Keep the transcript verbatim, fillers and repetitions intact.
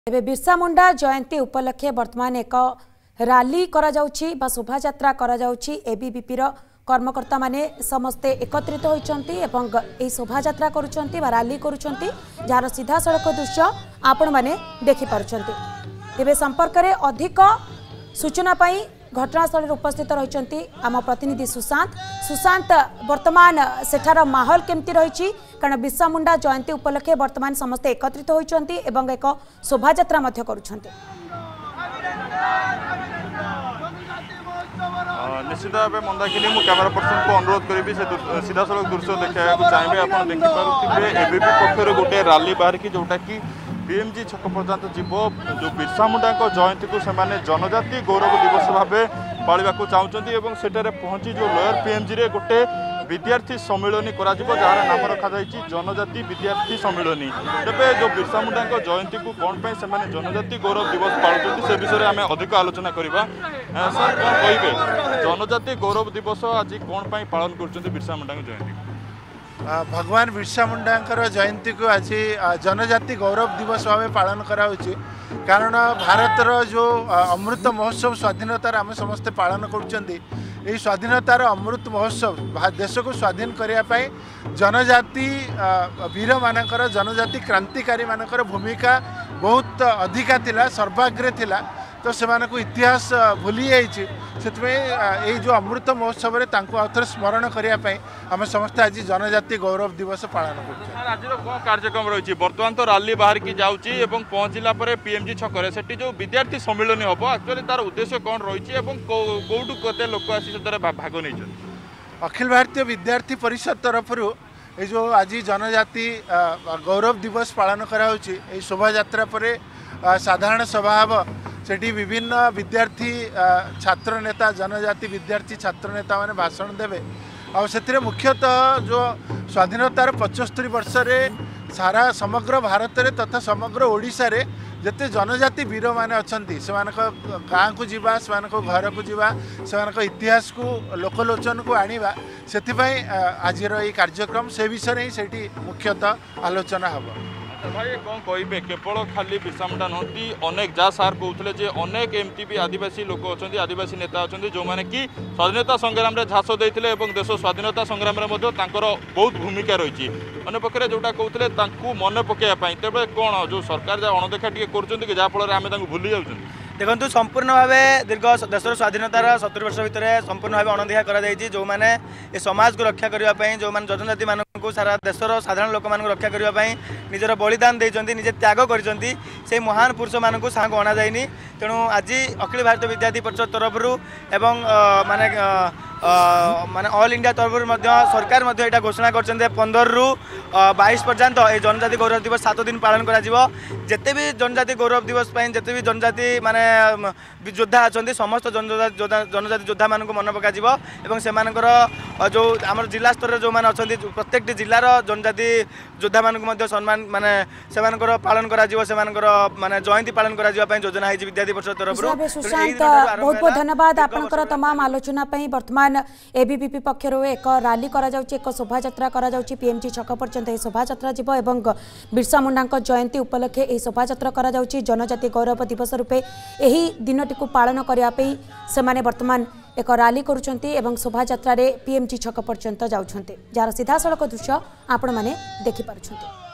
तेबे बिरसा मुंडा जयंती उपलक्षे वर्तमान एक रैली करा जाउछि बा शोभा यात्रा करा जाउछि। एबीवीपी रो कर्मकर्ता माने समस्ते एकत्रित होइचंती एवं एही शोभा यात्रा करूचंती बा रैली करूचंती जार सीधा सड़क दृश्य आपण माने देखि पारुचंती। तेबे संपर्क रे अधिक सूचना पाई घटनास्थल उपस्थित रही आम प्रतिनिधि सुशांत सुशांत वर्तमान सेठार माहौल केमती रही कारण बिरसा मुंडा जयंती उपलक्षे वर्तमान समस्ते एकत्रित होइचंती एवं एक शोभा यात्रा मध्य करूछंती। निश्चित भाव मंदाकिनी मु कैमरा पर्सन को अनुरोध करी से सीधा सड़क दृश्य देखा चाहिए। आप देखिपे एबीपी पक्ष गोटे रैली बाहर की जोटा कि बीएमजी छक पर्यंत जीव जो बिरसा मुंडा जयंती को सेमाने जनजाति गौरव दिवस भाव पालिबा चाहते सेठारे पहुंची जो लोयर पीएमजी रे गोटे विद्यार्थी सम्मिलनी करा जार नाम रखा जनजाति विद्यार्थी सम्मिलनी। तेबे जो बिरसा मुंडा जयंती को कौन पे सेमाने जनजाति गौरव दिवस पालुचंती से विषय में अधिक आलोचना करबा। सर कौन कहिबे जनजाति गौरव दिवस आज कौन पे पालन करछंती बिरसा मुंडा जयंती? भगवान बिरसा मुंडा जयंती को आज जनजाति गौरव दिवस भाव पालन कराउछि। कारण भारतर जो अमृत महोत्सव स्वाधीनतार आम समस्ते पालन करुँच स्वाधीनतार अमृत महोत्सव देश को स्वाधीन करने जनजाति वीर मानकर जनजाति क्रांतिकारी मानकर भूमिका बहुत अधिका थिला सर्वाग्रे थिला। तो से इतिहास भूली जाइए से जो अमृत महोत्सव में आउथरे स्मरण करने आम समस्ते आज जनजाति गौरव दिवस पालन कर कार्यक्रम रही बर्तमान तो रैली बाहर की जाऊँगी पहुँचला पीएमजी छक से जो विद्यार्थी सम्मिलन हम एक्चुअली तार उद्देश्य कौन रही कौटू कते लोक आसी भाग नहीं? अखिल भारतीय विद्यार्थी परिषद तरफ ये जो आज जनजाति गौरव दिवस पालन कराई शोभा यात्रा पर साधारण सभा हम सेठी विभिन्न विद्यार्थी छात्र नेता जनजाति विद्यार्थी छात्र नेता माने भाषण देवे और से मुख्यतः जो स्वाधीनतार पचस्तरी वर्ष रे सारा समग्र भारत रे तथा समग्र ओडिशा रे जते जनजाति वीर माने अछंती से गाँ को जीवा से घर को जीवा से इतिहास को लोकलोचन को आनिबा सेथिपाई आज ये कार्यक्रम से विषय ही सेठी मुख्यतः आलोचना हम। भाई कौन कहे केवल खाली बिरसा मुंडा नुहति अनेक जहाँ सार कहते जे अनेक एमती भी आदिवासी लोक अच्छा आदिवासी नेता अच्छा जो मैंने कि स्वाधीनता संग्राम में झांस देते देश स्वाधीनता संग्राम में बहुत भूमिका रही अन्य पक्षे जोटा कहते मन पकड़ाई तेज कौन जो सरकार जहाँ अणदेखा टे कर जहाँफल आम भूली जाऊँ? देखो संपूर्ण भाव दीर्घ देशर स्वाधीनतार सत्तर वर्ष भितर संपूर्ण भाव अणदेखा कर जो मैंने ये समाज को रक्षा करने जो मैंने जनजाति मान सारा देशर साधारण लोक मान रक्षा करने निजर बलिदान देते निजे त्याग कर महान पुरुष मानक साग अणा जाइनी। तेणु आज अखिल भारतीय विद्यार्थी परिषद तरफ एवं माने माने ऑल इंडिया तरफ सरकार यहाँ घोषणा कर पंदर रु बाईस पर्यंत ये जनजाति गौरव दिवस सात दिन पालन करते भी जनजाति गौरव दिवस जिते भी जनजाति माने योद्धा अच्छा समस्त जनजाति योद्धा मान मन पक से जो आम जिला स्तर जो मैंने अच्छा प्रत्येक जिलार जनजाति योद्धा मानक सम्मान माने से पालन कर जयंती पालन कर योजना है विद्यार्थी परिषद तरफ। सुशांत बहुत बहुत धन्यवाद आपनकर तमाम आलोचना वर्तमान एबीवीपी पक्षर एक रैली करा जाउची एक शोभा यात्रा करा जाउची पीएमजी छक पर्यंत यह शोभा यात्रा जीव एवं बिरसा मुंडा जयंती उपलक्षे यह शोभा यात्रा करा जाउची जनजाति गौरव दिवस रूपे यही दिनटी को पालन करने से माने वर्तमान एक रैली करुछंती एवं शोभा यात्रा रे पीएमजी छक पर्यंत जाउछंती जार सीधा सड़क दृश्य आपण माने देखि पारुछंती।